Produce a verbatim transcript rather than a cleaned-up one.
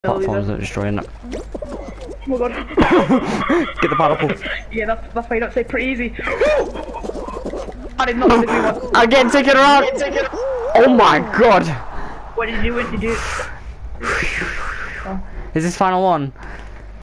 Platforms that are destroying it. Oh my god. Get the particle. Yeah, that's, that's why you don't say pretty easy. I did not do the green one. Again, take it around! Oh my god! What did you do? What did you do? Oh. Is this final one?